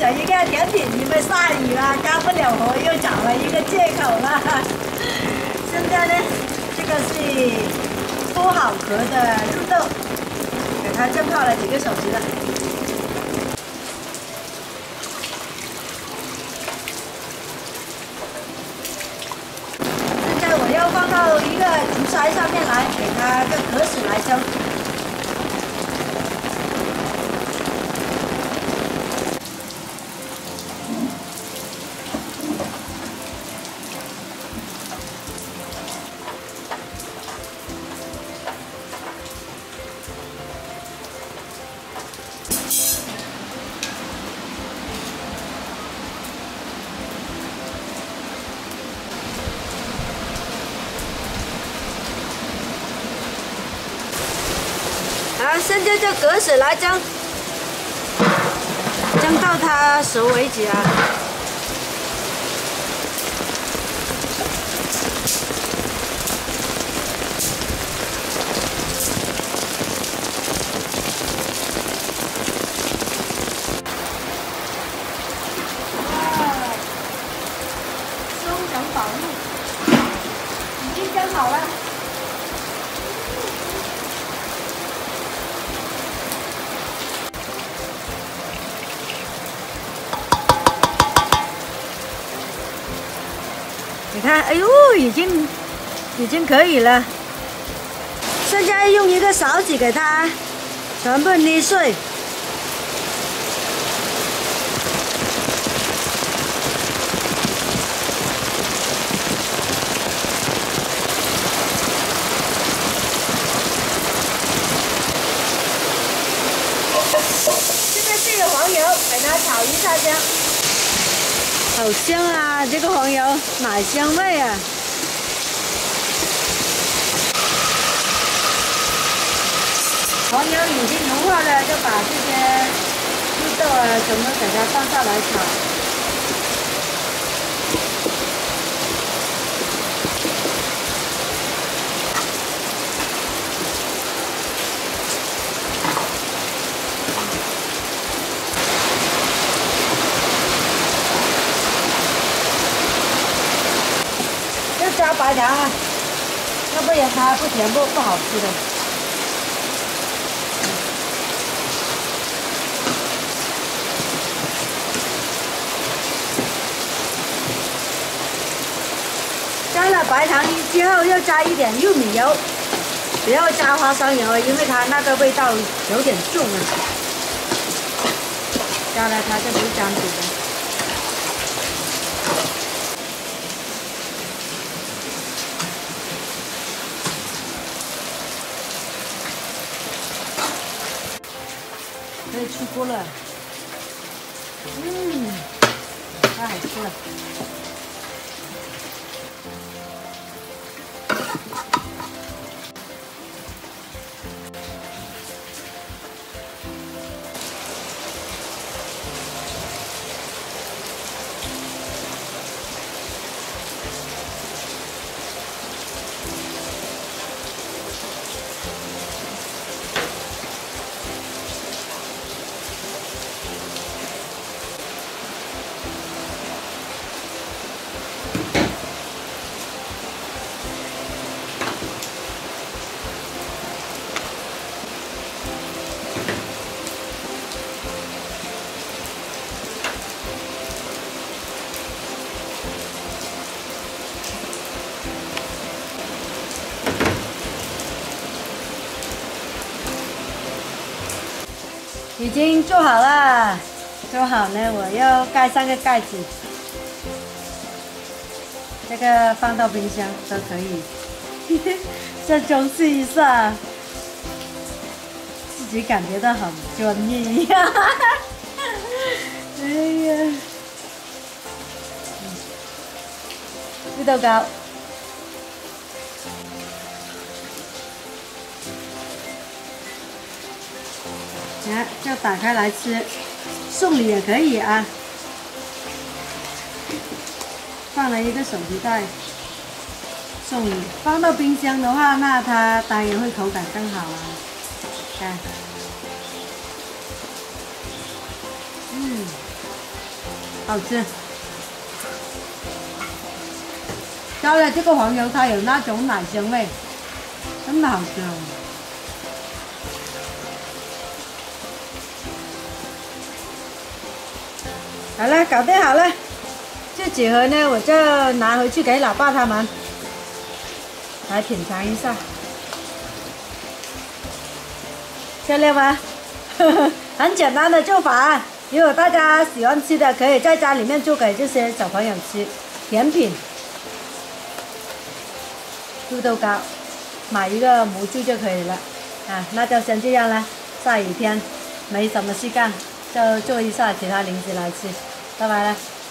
想一个甜品，因为下雨了，干不了活，又找了一个借口了。现在呢，这个是剥好壳的绿豆，给它浸泡了几个小时了。现在我要放到一个竹筛上面来，给它用隔水来蒸。 好，现在就隔水来蒸，蒸到它熟为止啊。哇，双层保露，已经蒸好了。 你看，哎呦，已经可以了。现在用一个勺子给它全部捏碎。这个是黄油，给它炒一下香。 好香啊！这个黄油奶香味啊！黄油已经融化了，就把这些绿豆啊全部给它放下来炒。加白糖啊，要不然它不甜不好吃的。加了白糖之后，又加一点玉米油，不要加花生油，因为它那个味道有点重啊。加了它就不粘嘴了。 可以出锅了，太好吃了。已经做好了，做好呢，我要盖上个盖子，这个放到冰箱都可以，再装饰一下，自己感觉到很专业一样。哎呀，绿豆糕。 啊，就打开来吃，送礼也可以啊。放了一个手提袋，送礼。放到冰箱的话，那它当然会口感更好啊。看， 好吃。加了这个黄油，它有那种奶香味，真的好吃哦。好了，搞定好了。这几盒呢，我就拿回去给老爸他们来品尝一下，漂亮吗？很简单的做法，如果大家喜欢吃的，可以在家里面做给这些小朋友吃。甜品，猪豆糕，买一个模具就可以了。啊，那就先这样了。下雨天没什么事干，就做一下其他零食来吃。拜拜了。